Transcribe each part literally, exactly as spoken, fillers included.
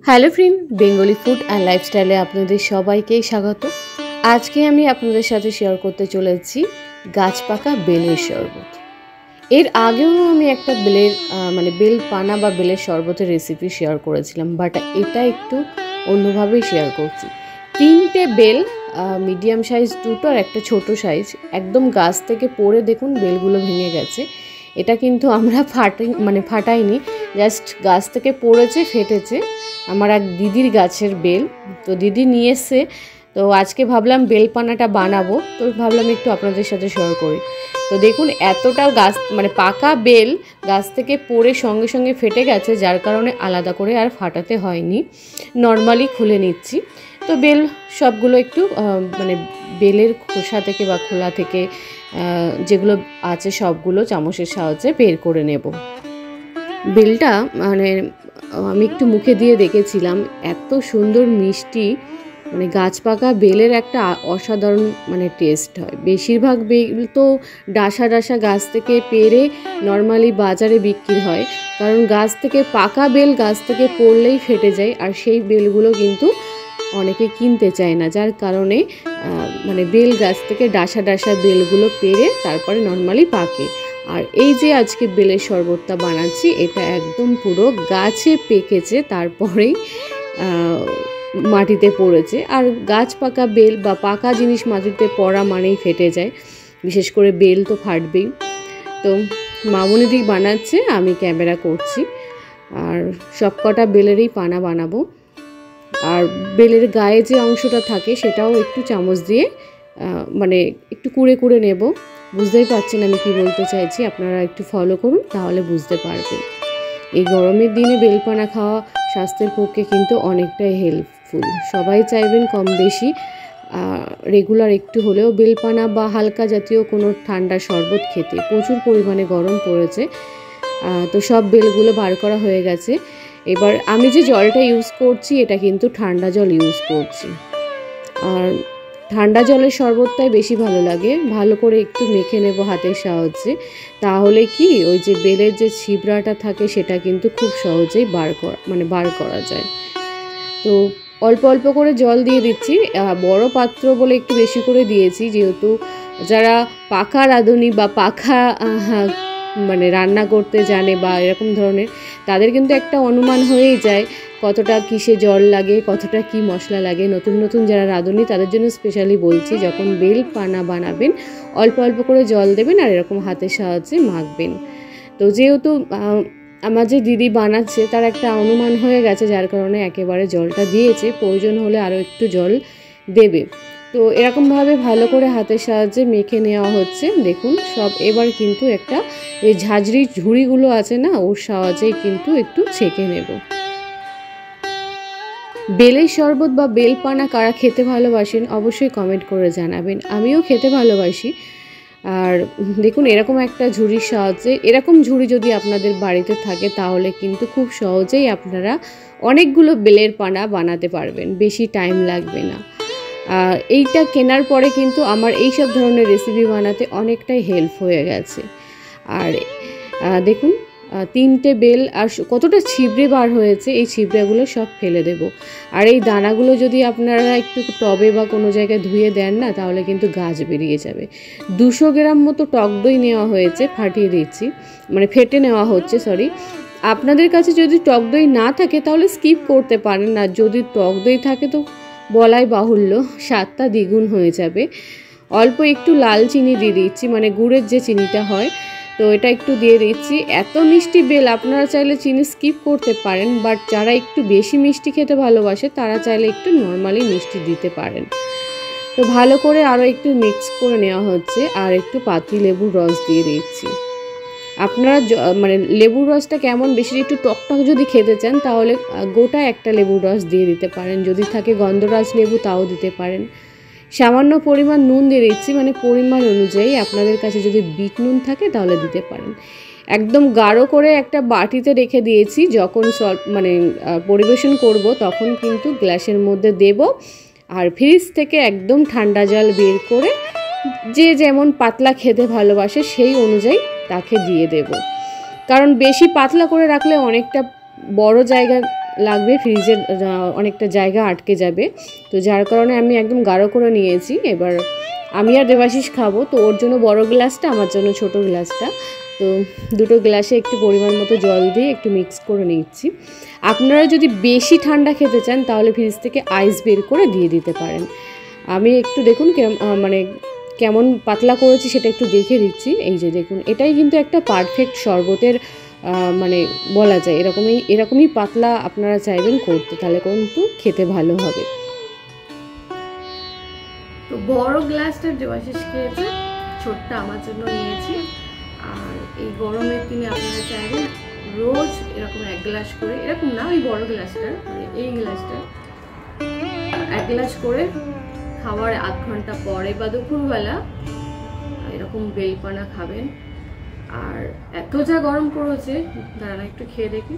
Hello friend, Bengali food and লাইফস্টাইলে আপনাদের সবাইকেই স্বাগত। আজকে আমি আপনাদের সাথে শেয়ার করতে চলেছি গাছ পাকা বেলের শরবত। এর আগেও আমি একটা বেলের মানে বেল পানা বা বেলের শরবতের রেসিপি শেয়ার করেছিলাম, বাট এটা একটু অন্যভাবেই শেয়ার করছি। তিনটে বেল, মিডিয়াম সাইজ দুটো আর একটা ছোটো সাইজ, একদম গাছ থেকে পড়ে দেখুন বেলগুলো ভেঙে গেছে। এটা কিন্তু আমরা ফাটাই মানে ফাটাইনি, জাস্ট গাছ থেকে পড়েছে, ফেটেছে। আমার এক দিদির গাছের বেল, তো দিদি নিয়ে এসছে, তো আজকে ভাবলাম বেল পানাটা বানাবো, তো ভাবলাম একটু আপনাদের সাথে শেয়ার করি। তো দেখুন এতটা গাছ মানে পাকা বেল গাছ থেকে পড়ে সঙ্গে সঙ্গে ফেটে গেছে, যার কারণে আলাদা করে আর ফাটাতে হয়নি, নর্মালি খুলে নিচ্ছি। তো বেল সবগুলো একটু মানে বেলের খোসা থেকে বা খোলা থেকে যেগুলো আছে সবগুলো চামচের সাহায্যে বের করে নেব। বেলটা মানে আমি একটু মুখে দিয়ে দেখেছিলাম, এত সুন্দর মিষ্টি, মানে গাছ পাকা বেলের একটা অসাধারণ মানে টেস্ট হয়। বেশিরভাগ বেল তো ডাসা ডাসা গাছ থেকে পেড়ে নর্মালি বাজারে বিক্রি হয়, কারণ গাছ থেকে পাকা বেল গাছ থেকে পড়লেই ফেটে যায়, আর সেই বেলগুলো কিন্তু অনেকে কিনতে চায় না, যার কারণে মানে বেল গাছ থেকে ডাসা ডাসা বেলগুলো পেড়ে তারপরে নর্মালি পাকে। আর এই যে আজকে বেলের শরবতটা বানাচ্ছি, এটা একদম পুরো গাছে পেকেছে, তারপরেই মাটিতে পড়েছে। আর গাছ পাকা বেল বা পাকা জিনিস মাটিতে পড়া মানেই ফেটে যায়, বিশেষ করে বেল তো ফাটবেই। তো মামুনিদি বানাচ্ছে, আমি ক্যামেরা করছি। আর সব কটা বেলেরই পানা বানাবো। আর বেলের গায়ে যে অংশটা থাকে সেটাও একটু চামচ দিয়ে মানে একটু কুড়ে কুড়ে নেব। বুঝতেই পারছেন আমি কি বলতে চাইছি, আপনারা একটু ফলো করুন, তাহলে বুঝতে পারবেন। এই গরমের দিনে বেলপানা খাওয়া স্বাস্থ্যের পক্ষে কিন্তু অনেকটাই হেল্পফুল। সবাই চাইবেন কম বেশি রেগুলার একটু হলেও বেলপানা বা হালকা জাতীয় কোনো ঠান্ডা শরবত খেতে। প্রচুর পরিমাণে গরম পড়েছে, তো সব বেলগুলো বার করা হয়ে গেছে। এবার আমি যে জলটা ইউজ করছি এটা কিন্তু ঠান্ডা জল ইউজ করছি, আর ঠান্ডা জলের শরবতটাই বেশি ভালো লাগে। ভালো করে একটু মেখে নেব হাতের সাহায্যে, তাহলে কি ওই যে বেলের যে ছিবড়াটা থাকে সেটা কিন্তু খুব সহজেই বার করা মানে বার করা যায়। তো অল্প অল্প করে জল দিয়ে দিচ্ছি, বড় পাত্র বলে একটু বেশি করে দিয়েছি, যেহেতু যারা পাকা রাঁধুনি বা পাকা মানে রান্না করতে জানে বা এরকম ধরনের, তাদের কিন্তু একটা অনুমান হয়েই যায় কতটা কিসে জল লাগে, কতটা কি মশলা লাগে। নতুন নতুন যারা রাঁধুনি তাদের জন্য স্পেশালি বলছি, যখন বেল পানা বানাবেন অল্প অল্প করে জল দেবেন আর এরকম হাতের সাহায্যে মাখবেন। তো যেহেতু আমার যে দিদি বানাচ্ছে তার একটা অনুমান হয়ে গেছে, যার কারণে একেবারে জলটা দিয়েছে, প্রয়োজন হলে আরও একটু জল দেবে। তো এরকমভাবে ভালো করে হাতের সাহায্যে মেখে নেওয়া হচ্ছে। দেখুন সব এবার কিন্তু একটা এই ঝাঁঝরি ঝুড়িগুলো আছে না, ওর সাহায্যেই কিন্তু একটু ছেঁকে নেব। বেলের শরবত বা বেলপানা কারা খেতে ভালোবাসেন অবশ্যই কমেন্ট করে জানাবেন, আমিও খেতে ভালোবাসি। আর দেখুন এরকম একটা ঝুড়ির সাহায্যে, এরকম ঝুড়ি যদি আপনাদের বাড়িতে থাকে তাহলে কিন্তু খুব সহজেই আপনারা অনেকগুলো বেলের পানা বানাতে পারবেন, বেশি টাইম লাগবে না। এইটা কেনার পরে কিন্তু আমার এই সব ধরনের রেসিপি বানাতে অনেকটাই হেল্প হয়ে গেছে। আর দেখুন তিনটে বেল আর কতটা ছিবড়ে বার হয়েছে, এই ছিবড়েগুলো সব ফেলে দেব। আর এই দানাগুলো যদি আপনারা একটু টবে বা কোনো জায়গায় ধুয়ে দেন না, তাহলে কিন্তু গাছ বেরিয়ে যাবে। দুশো গ্রাম মতো টক দই নেওয়া হয়েছে, ফাটিয়ে দিচ্ছি মানে ফেটে নেওয়া হচ্ছে সরি। আপনাদের কাছে যদি টক দই না থাকে তাহলে স্কিপ করতে পারেন, আর যদি টক দই থাকে তো বলাই বাহুল্য, স্বাদটা দ্বিগুণ হয়ে যাবে। অল্প একটু লাল চিনি দিয়ে দিচ্ছি, মানে গুড়ের যে চিনিটা হয়, তো এটা একটু দিয়ে দিচ্ছি। এত মিষ্টি বেল আপনারা চাইলে চিনি স্কিপ করতে পারেন, বাট যারা একটু বেশি মিষ্টি খেতে ভালোবাসে তারা চাইলে একটু নর্মালি মিষ্টি দিতে পারেন। তো ভালো করে আরও একটু মিক্স করে নেওয়া হচ্ছে, আর একটু পাতি লেবুর রস দিয়ে দিচ্ছি। আপনারা মানে লেবুর রসটা কেমন বেশি একটু টকটক যদি খেতে চান তাহলে গোটা একটা লেবুর রস দিয়ে দিতে পারেন, যদি থাকে গন্ধরাজ লেবু তাও দিতে পারেন। সামান্য পরিমাণ নুন দিয়ে দিচ্ছি, মানে পরিমাণ অনুযায়ী, আপনাদের কাছে যদি বিট নুন থাকে তাহলে দিতে পারেন। একদম গাঢ় করে একটা বাটিতে রেখে দিয়েছি, যখন সব মানে পরিবেশন করব তখন কিন্তু গ্লাসের মধ্যে দেব, আর ফ্রিজ থেকে একদম ঠান্ডা জল বের করে যে যেমন পাতলা খেতে ভালোবাসে সেই অনুযায়ী তাকে দিয়ে দেব। কারণ বেশি পাতলা করে রাখলে অনেকটা বড় জায়গা লাগবে, ফ্রিজের অনেকটা জায়গা আটকে যাবে। তো যার কারণে আমি একদম গাঢ় করে নিয়েছি। এবার আমি আর দেবাশিস খাবো, তো ওর জন্য বড় গ্লাসটা, আমার জন্য ছোট গ্লাসটা। তো দুটো গ্লাসে একটু পরিমাণ মতো জল দিয়ে একটু মিক্স করে নিচ্ছি। আপনারা যদি বেশি ঠান্ডা খেতে চান তাহলে ফ্রিজ থেকে আইস বের করে দিয়ে দিতে পারেন। আমি একটু দেখুন মানে কেমন পাতলা করেছি সেটা একটু দেখে দিচ্ছি। এই যে দেখুন, এটাই কিন্তু একটা পারফেক্ট শরবতের মানে বলা যায়। এরকমই এরকমই পাতলা আপনারা চাইবেন করতে, তাহলে কিন্তু খেতে ভালো হবে। তো বড় গ্লাসটা দেবাশিস খেয়েছে, ছোটটা আমার জন্য নিয়েছি। আর এই গরমের দিনে আপনারা চাইবেন রোজ এরকম এক গ্লাস করে, এরকম না ওই বড় গ্লাসটা মানে এই গ্লাসটা এক গ্লাস করে খাওয়ার আধ ঘন্টা পরে বা দুপুরবেলা এরকম বেলপানা খাবেন। আর এত যা গরম পড়েছে, দাঁড়ান একটু খেয়ে দেখি।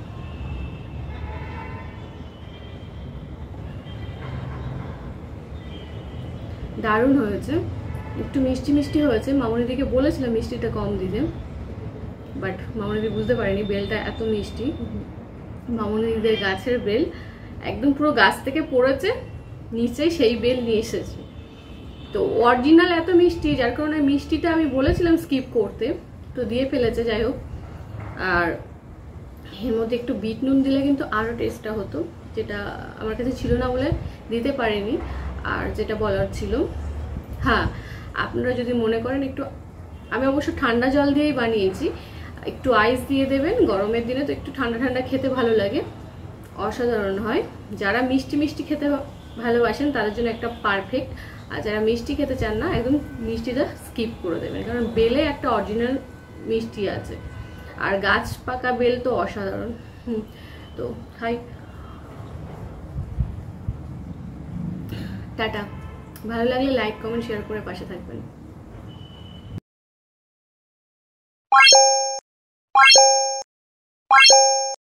দারুণ হয়েছে, একটু মিষ্টি মিষ্টি হয়েছে। মামনিদিকে বলেছিলাম মিষ্টিটা কম দিতে, বাট মামনিদি বুঝতে পারেনি বেলটা এত মিষ্টি। মামনিদিদের গাছের বেল, একদম পুরো গাছ থেকে পড়েছে নিচে, সেই বেল নিয়ে এসেছে। তো অরিজিনাল এত মিষ্টি, যার কারণে মিষ্টিটা আমি বলেছিলাম স্কিপ করতে, তো দিয়ে ফেলেছে। যাই হোক, আর এর মধ্যে একটু বিট নুন দিলে কিন্তু আরও টেস্টটা হতো, যেটা আমার কাছে ছিল না বলে দিতে পারিনি। আর যেটা বলার ছিল, হ্যাঁ আপনারা যদি মনে করেন একটু, আমি অবশ্য ঠান্ডা জল দিয়েই বানিয়েছি, একটু আইস দিয়ে দেবেন। গরমের দিনে তো একটু ঠান্ডা ঠান্ডা খেতে ভালো লাগে, অসাধারণ হয়। যারা মিষ্টি মিষ্টি খেতে ভালোবাসেন তাদের জন্য একটা পারফেক্ট। আর যারা মিষ্টি খেতে চান না, একদম মিষ্টিটা স্কিপ করে দেবেন, কারণ বেলে একটা অরিজিনাল মিষ্টি আছে। আর গাছ পাকা বেল তো অসাধারণ। হুম তো খাই। টাটা, ভালো লাগলে লাইক কমেন্ট শেয়ার করে পাশে থাকবেন।